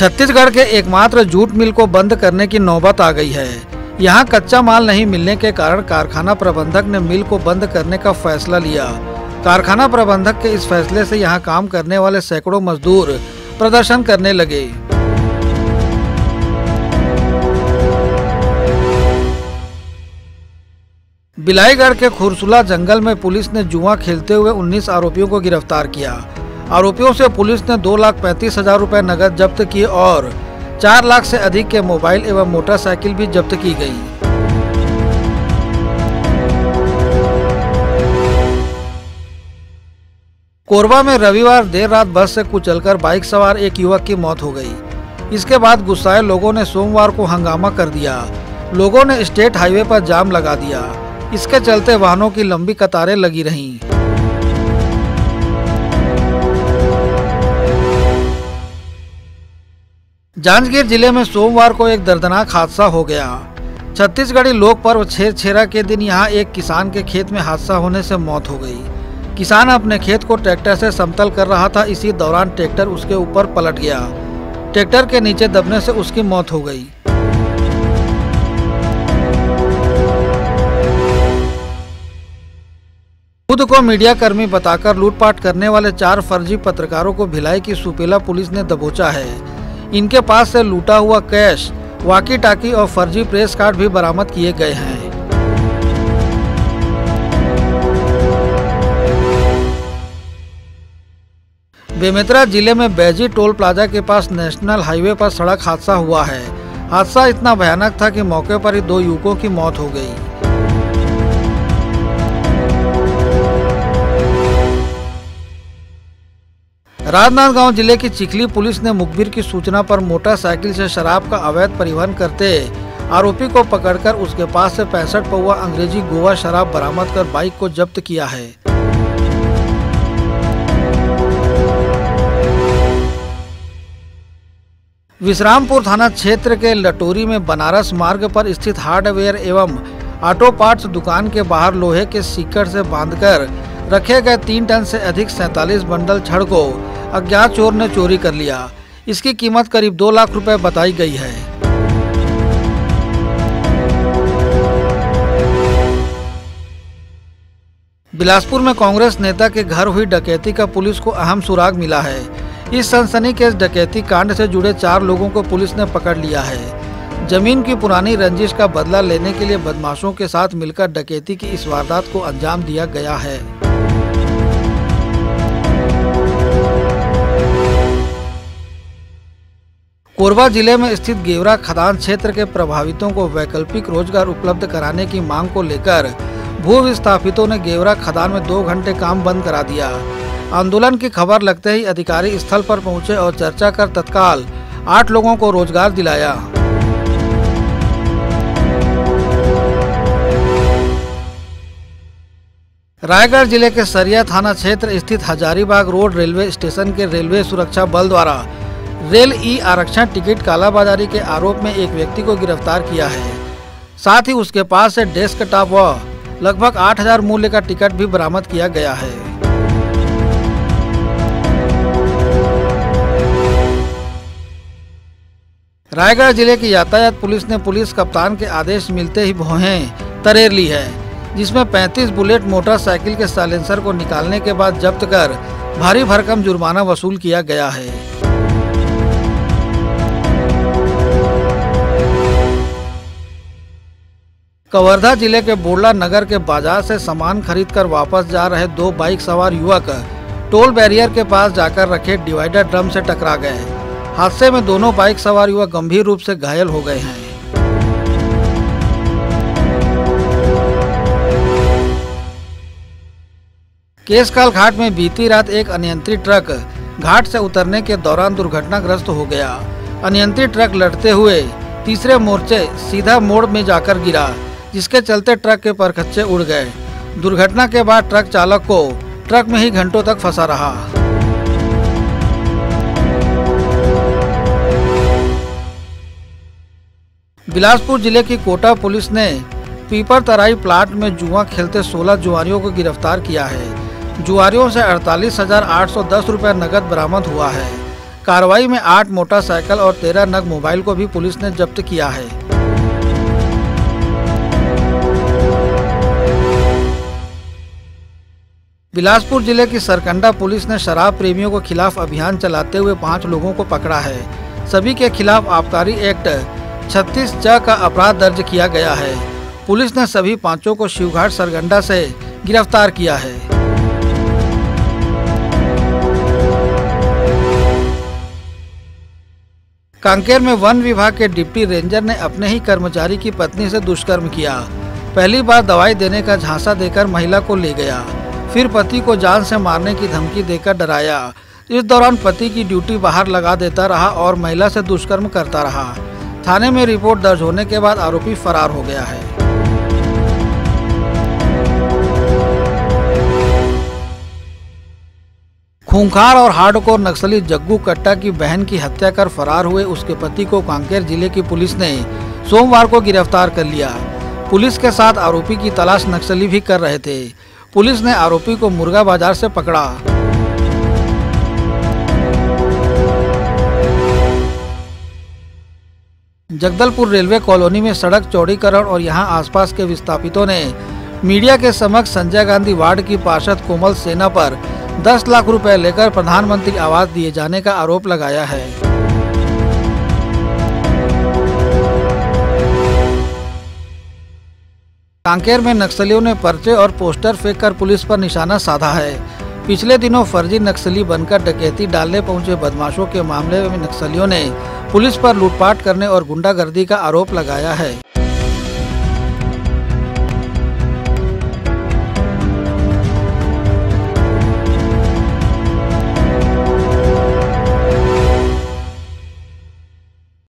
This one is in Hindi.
छत्तीसगढ़ के एकमात्र जूट मिल को बंद करने की नौबत आ गई है। यहाँ कच्चा माल नहीं मिलने के कारण कारखाना प्रबंधक ने मिल को बंद करने का फैसला लिया। कारखाना प्रबंधक के इस फैसले से यहाँ काम करने वाले सैकड़ों मजदूर प्रदर्शन करने लगे। बिलाईगढ़ के खुरसुला जंगल में पुलिस ने जुआ खेलते हुए 19 आरोपियों को गिरफ्तार किया। आरोपियों से पुलिस ने 2,35,000 रुपए नगद जब्त किए और 4 लाख से अधिक के मोबाइल एवं मोटरसाइकिल भी जब्त की गई। कोरबा में रविवार देर रात बस से कुचलकर बाइक सवार एक युवक की मौत हो गई। इसके बाद गुस्साए लोगों ने सोमवार को हंगामा कर दिया। लोगों ने स्टेट हाईवे पर जाम लगा दिया। इसके चलते वाहनों की लंबी कतारें लगी रहीं। जांजगीर जिले में सोमवार को एक दर्दनाक हादसा हो गया। छत्तीसगढ़ी लोक पर्व छेरछेरा के दिन यहां एक किसान के खेत में हादसा होने से मौत हो गई। किसान अपने खेत को ट्रैक्टर से समतल कर रहा था। इसी दौरान ट्रैक्टर उसके ऊपर पलट गया। ट्रैक्टर के नीचे दबने से उसकी मौत हो गई। खुद को मीडिया कर्मी बताकर लूटपाट करने वाले 4 फर्जी पत्रकारों को भिलाई की सुपेला पुलिस ने दबोचा है। इनके पास से लूटा हुआ कैश, वॉकी टाकी और फर्जी प्रेस कार्ड भी बरामद किए गए हैं। बेमेतरा जिले में बैजी टोल प्लाजा के पास नेशनल हाईवे पर सड़क हादसा हुआ है। हादसा इतना भयानक था कि मौके पर ही 2 युवकों की मौत हो गई। राजनांदगांव जिले की चिखली पुलिस ने मुखबिर की सूचना पर मोटरसाइकिल से शराब का अवैध परिवहन करते आरोपी को पकड़कर उसके पास से 65 पौवा अंग्रेजी गोवा शराब बरामद कर बाइक को जब्त किया है। विश्रामपुर थाना क्षेत्र के लटोरी में बनारस मार्ग पर स्थित हार्डवेयर एवं ऑटो पार्ट्स दुकान के बाहर लोहे के सीकड़ से बांधकर रखे गए 3 टन से अधिक 47 बंडल छड़ को अज्ञात चोर ने चोरी कर लिया। इसकी कीमत करीब 2 लाख रुपए बताई गई है। बिलासपुर में कांग्रेस नेता के घर हुई डकैती का पुलिस को अहम सुराग मिला है। इस सनसनीखेज डकैती कांड से जुड़े 4 लोगों को पुलिस ने पकड़ लिया है। जमीन की पुरानी रंजिश का बदला लेने के लिए बदमाशों के साथ मिलकर डकैती की इस वारदात को अंजाम दिया गया है। कोरबा जिले में स्थित गेवरा खदान क्षेत्र के प्रभावितों को वैकल्पिक रोजगार उपलब्ध कराने की मांग को लेकर भू विस्थापितों ने गेवरा खदान में 2 घंटे काम बंद करा दिया। आंदोलन की खबर लगते ही अधिकारी स्थल पर पहुंचे और चर्चा कर तत्काल 8 लोगों को रोजगार दिलाया। रायगढ़ जिले के सरिया थाना क्षेत्र स्थित हजारीबाग रोड रेलवे स्टेशन के रेलवे सुरक्षा बल द्वारा रेल ई आरक्षण टिकट कालाबाजारी के आरोप में एक व्यक्ति को गिरफ्तार किया है। साथ ही उसके पास से डेस्कटॉप व लगभग 8,000 मूल्य का टिकट भी बरामद किया गया है। रायगढ़ जिले की यातायात पुलिस ने पुलिस कप्तान के आदेश मिलते ही भौहें तरेर ली है, जिसमें 35 बुलेट मोटरसाइकिल के साइलेंसर को निकालने के बाद जब्त कर भारी भरकम जुर्माना वसूल किया गया है। कवर्धा जिले के बोड़ला नगर के बाजार से सामान खरीदकर वापस जा रहे 2 बाइक सवार युवक टोल बैरियर के पास जाकर रखे डिवाइडर ड्रम से टकरा गए। हादसे में दोनों बाइक सवार युवक गंभीर रूप से घायल हो गए हैं। केशकाल घाट में बीती रात एक अनियंत्रित ट्रक घाट से उतरने के दौरान दुर्घटनाग्रस्त हो गया। अनियंत्रित ट्रक लड़ते हुए तीसरे मोर्चे सीधा मोड़ में जाकर गिरा, जिसके चलते ट्रक के परखच्चे उड़ गए। दुर्घटना के बाद ट्रक चालक को ट्रक में ही घंटों तक फंसा रहा। बिलासपुर जिले की कोटा पुलिस ने पीपर तराई प्लाट में जुआ खेलते 16 जुआरियों को गिरफ्तार किया है। जुआरियों से 48,810 रुपए नगद बरामद हुआ है। कार्रवाई में 8 मोटरसाइकिल और 13 नग मोबाइल को भी पुलिस ने जब्त किया है। बिलासपुर जिले की सरकंडा पुलिस ने शराब प्रेमियों के खिलाफ अभियान चलाते हुए 5 लोगों को पकड़ा है। सभी के खिलाफ आबकारी एक्ट 36(च) का अपराध दर्ज किया गया है। पुलिस ने सभी 5 को शिवघाट सरगंडा से गिरफ्तार किया है। कांकेर में वन विभाग के डिप्टी रेंजर ने अपने ही कर्मचारी की पत्नी से दुष्कर्म किया। पहली बार दवाई देने का झांसा देकर महिला को ले गया, फिर पति को जान से मारने की धमकी देकर डराया। इस दौरान पति की ड्यूटी बाहर लगा देता रहा और महिला से दुष्कर्म करता रहा। थाने में रिपोर्ट दर्ज होने के बाद आरोपी फरार हो गया है। खूंखार और हार्डकोर नक्सली जग्गू कट्टा की बहन की हत्या कर फरार हुए उसके पति को कांकेर जिले की पुलिस ने सोमवार को गिरफ्तार कर लिया। पुलिस के साथ आरोपी की तलाश नक्सली भी कर रहे थे। पुलिस ने आरोपी को मुर्गा बाजार से पकड़ा। जगदलपुर रेलवे कॉलोनी में सड़क चौड़ीकरण और यहां आसपास के विस्थापितों ने मीडिया के समक्ष संजय गांधी वार्ड की पार्षद कोमल सेना पर 10 लाख रुपए लेकर प्रधानमंत्री आवास दिए जाने का आरोप लगाया है। कांकेर में नक्सलियों ने पर्चे और पोस्टर फेंककर पुलिस पर निशाना साधा है। पिछले दिनों फर्जी नक्सली बनकर डकैती डालने पहुंचे बदमाशों के मामले में नक्सलियों ने पुलिस पर लूटपाट करने और गुंडागर्दी का आरोप लगाया है।